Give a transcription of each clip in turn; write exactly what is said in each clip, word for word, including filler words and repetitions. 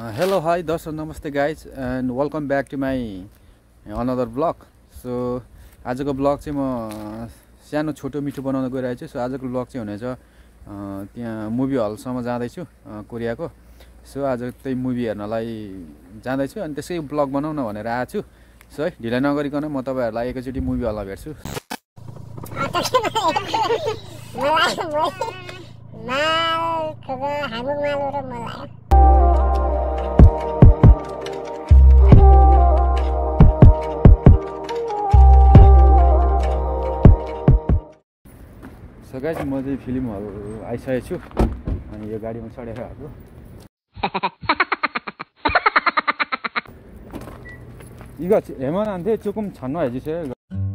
Hello, hi, दर्शक नमस्ते guys and welcome back to my another vlog. So आजको vlog चाहिँ म सानो छोटो मिठो बनाउन गइरहेको छु. So आजको vlog चाहिँ हुनेछ त्यहाँ मुभी हलसम्म जाँदै छु कोरियाको. So आज त्यही मुभी हेर्नलाई जाँदै छु अनि त्यसै vlog बनाउन भनेर आएको छु. So है ढिला नगरिकन म तपाईहरुलाई एकैचोटी मुभी हलमा भेट्छु. So guys, म चाहिँ फिल्म हल आइसकेको छु अनि यो गाडीमा चढेर आएको. 이거 애만한데 조금 잔화해 주세요.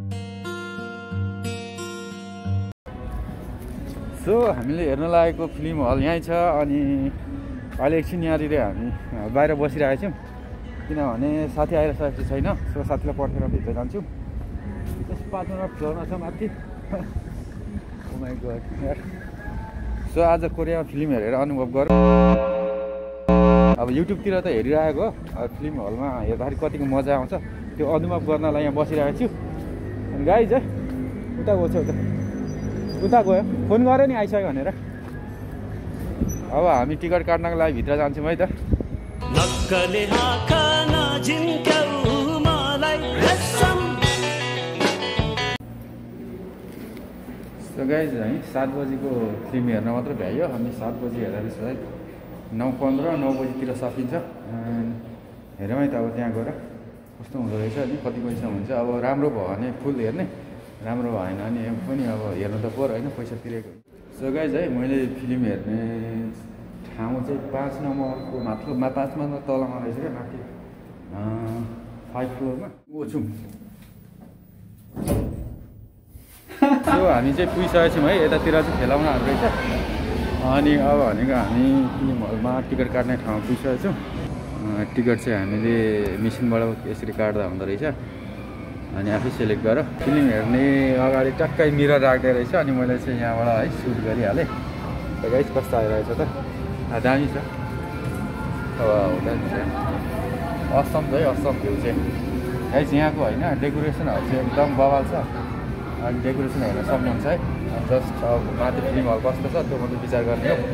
So हामीले हेर्न लागेको फिल्म हल यही छ अनि अहिले एकछिन यहाँनिर हामी बाहिर बसिरहेका छौं किनभने साथी आइरहेको छैन. सो साथीलाई पर्खेर भित्र जान्छु. त्यस पाँच नम्बर फ्लोरमा छ माथि. Oh my god. So आज कोरियामा फिल्म हेरेर अनुभव गर. अब युट्युब तिर त हेरिरहेको फिल्म हलमा हेर्दाखेरि कतिको मजा आउँछ त्यो अनुभव गर्नलाई यहाँ बसिरहेको छु. अनि गाइज है उता गयो उता उता गयो फोन गरे नि आइसक्यो भनेर. अब हामी टिकट काट्नको लागि भित्र जान्छौँ है त. नक्कले हाकाना झिन्क्याउ मलाई रसम. So guys, है सात बजेको फिल्म हेर्न मात्र भ्यायो. हामी सात बजे हेरेर सायद नौ पन्ध्र नौ बजीतिर सकिन्छ. हेरौँ है त अब त्यहाँ गएर कस्तो हुँदो रहेछ अनि कति पैसा हुन्छ. अब राम्रो भयो भने फुल हेर्ने, राम्रो भएन भने पनि अब हेर्नु त पर्यो होइन, पैसा तिरेको. सो गाइज है मैले फिल्म हेर्ने ठाउँ चाहिँ पाँच नम्बरको माथि पाँच नम्बर तलमा रहेछ क्या माथि फाइभ फ्लोरमा ऊ छु. सो हामी चाहिँ पुगिसकेको छौँ है. यतातिर चाहिँ खेलाउनाहरू रहेछ अनि अब भनेको हामी फिल्म हलमा टिकट काट्ने ठाउँ पुगिसकेको छौँ. टिकट चाहिँ हामीले मेसिनबाट यसरी काट्दा हुँदो रहेछ अनि आफै सेलेक्ट गर. फिल्म हेर्ने अगाडि टक्कै मिरर राख्दै रहेछ अनि मैले चाहिँ यहाँबाट है सुट गरिहालेँ. गाइस कस्तो आइरहेछ त, दामी छ. अब दामी छ, असम है असम भ्यू चाहिँ गाइस यहाँको होइन. डेकोरेसनहरू चाहिँ एकदम बवाल छ अनि डेकोरेसन हेर्न सक्नुहुन्छ है. जस्ट अब माथि फिल्म हल कस्तो छ त्यो मात्रै विचार गर्ने हो.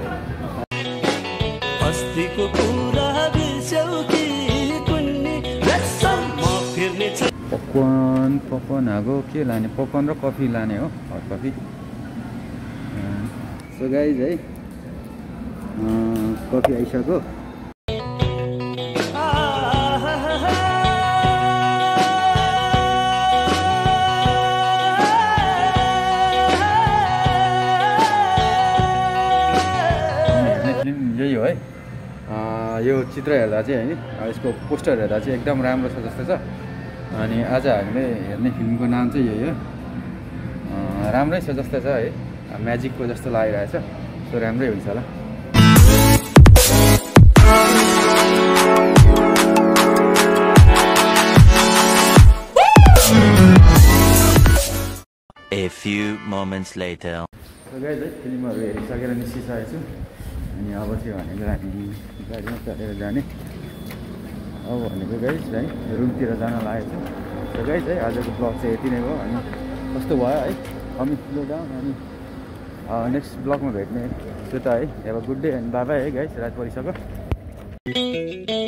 पपकर्न पपकर्न आगो के लाने, पपकर्न र कफी लाने हो, हट कफी. सो गाइज है कफी आइसक्यो. यही हो है. यो चित्र हेर्दा चाहिँ होइन यसको पोस्टर हेर्दा चाहिँ एकदम राम्रो छ जस्तो छ. अनि आज हामीले हेर्ने फिल्मको नाम चाहिँ यही हो. राम्रै छ जस्तो छ है, म्याजिकको जस्तो लागिरहेछ. सो राम्रै हुन्छ होला. A few moments later. So guys है फिल्महरू हेरिसकेर निस्किसकेको छु अनि अब चाहिँ भनेको हामी गाडीमा चढेर जाने. अब भनेको गाइस है रुमतिर जान लागेको छु. सो गाइस है आजको ब्लग चाहिँ यति नै हो. अनि कस्तो भयो है कमी स्लो डाउन अनि नेक्स्ट ब्लगमा भेट्ने छु त है. Have a good day and bye bye है गाइस. रात परिसक्यो.